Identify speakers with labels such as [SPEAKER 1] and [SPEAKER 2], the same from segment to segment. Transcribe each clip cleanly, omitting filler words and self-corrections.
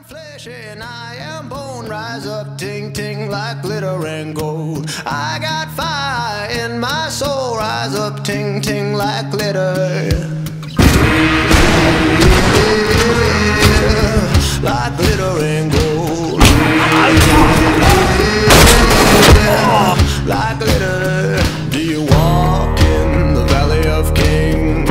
[SPEAKER 1] flesh and I am bone. Rise up, ting ting, like glitter and gold. I got fire in my soul. Rise up, ting ting, like glitter. Like glitter and gold. Like glitter. Do you walk in the valley of kings?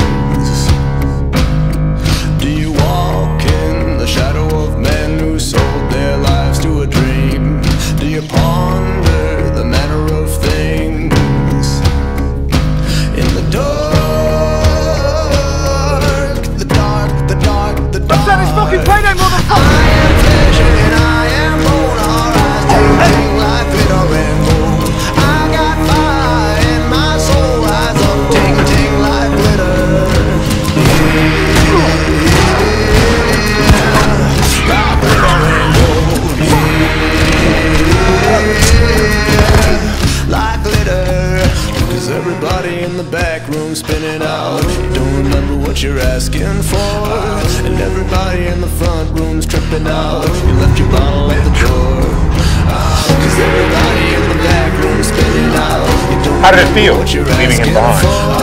[SPEAKER 1] Do you walk in the shadow of men who sold their lives to a dream? Do you ponder the manner of things in the dark, the dark, the dark, the dark?
[SPEAKER 2] What's that? It's fucking Payday, motherfucker!
[SPEAKER 1] I am flesh and I am bone. Our eyes ting like glitter and gold. I got fire in my soul. Eyes up ting ting like glitter. Like glitter and gold. Like glitter. Cause everybody in the back room spinning out. You don't remember what you're asking for. And everybody in the front room's tripping out. You left your bottle at the door. Cause everybody in the back room's spinning out. You don't
[SPEAKER 2] How did it
[SPEAKER 1] remember
[SPEAKER 2] feel
[SPEAKER 1] what you're
[SPEAKER 2] leaving him
[SPEAKER 1] asking
[SPEAKER 2] behind?
[SPEAKER 1] for.